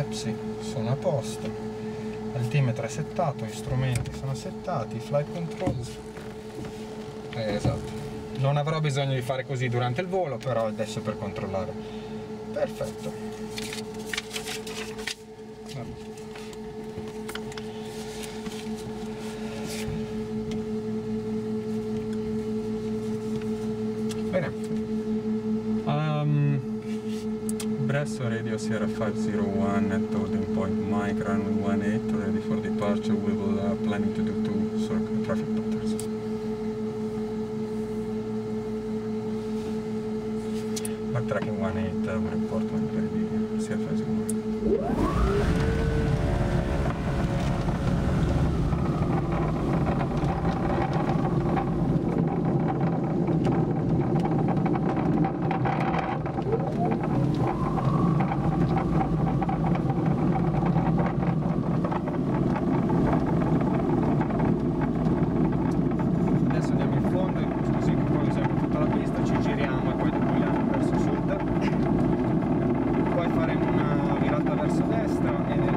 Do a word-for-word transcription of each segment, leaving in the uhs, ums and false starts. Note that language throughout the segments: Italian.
Epsi sono a posto, altimetro è settato, gli strumenti sono settati, flight controls, eh, esatto, non avrò bisogno di fare così durante il volo, però adesso per controllare. Perfetto. Vabbè. Bene, um, Bresso Radio Sierra five zero one at holding point Mike runway one eight, ready for departure. We will uh, planning to do two circle traffic patterns. Backtracking one eight, uh, we report when ready, Sierra five zero one. Poi faremo una virata verso destra e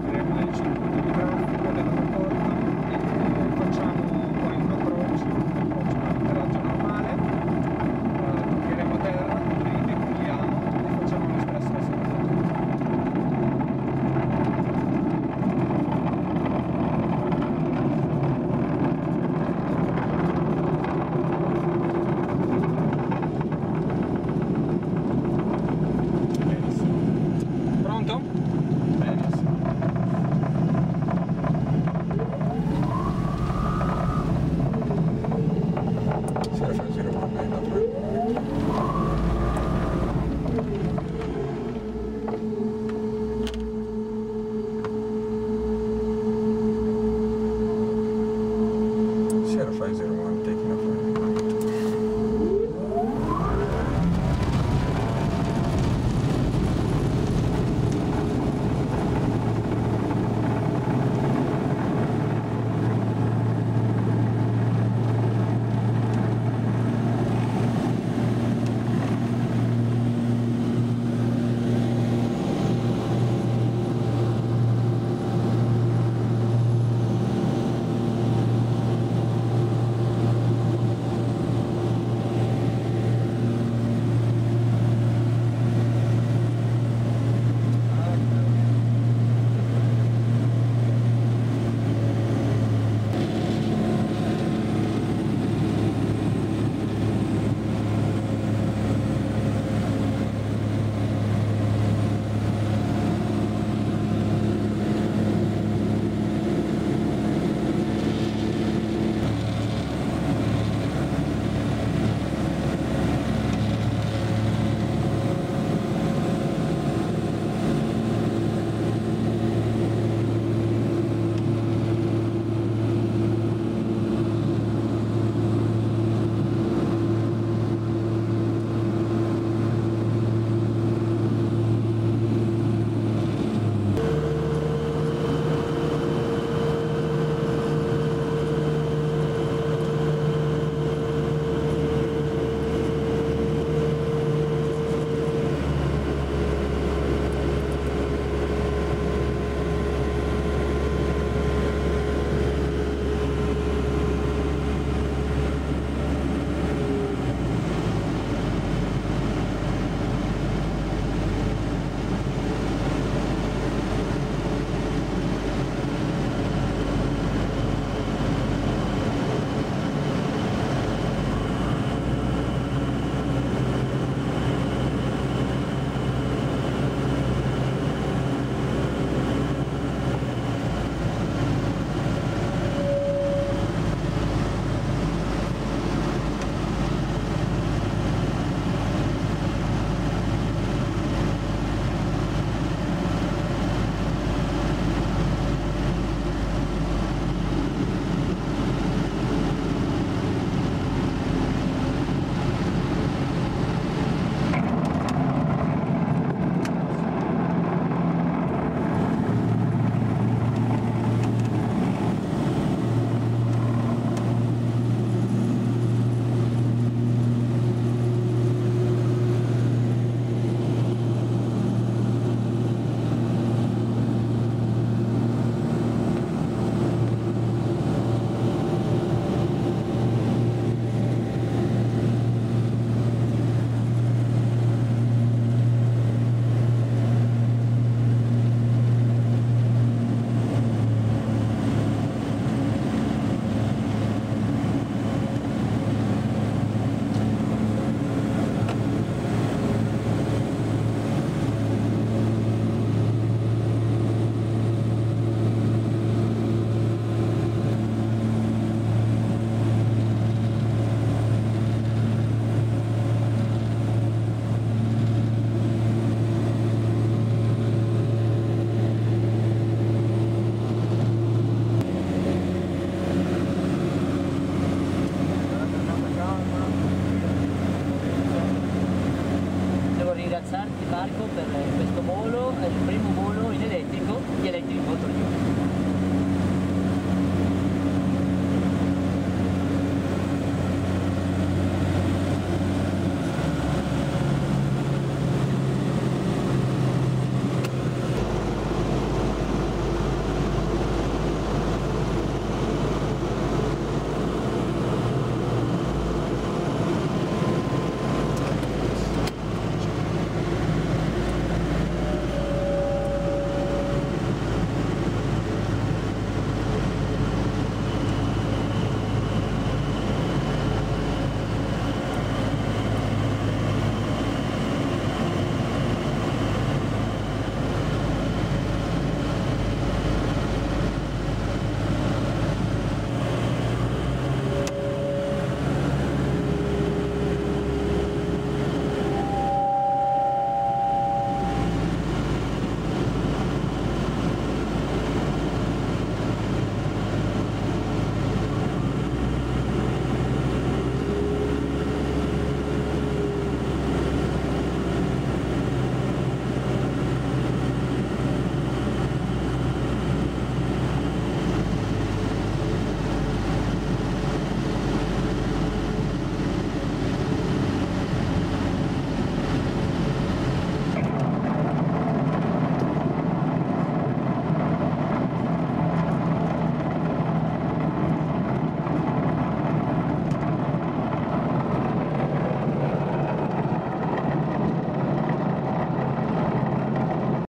Marco per questo volo, è il primo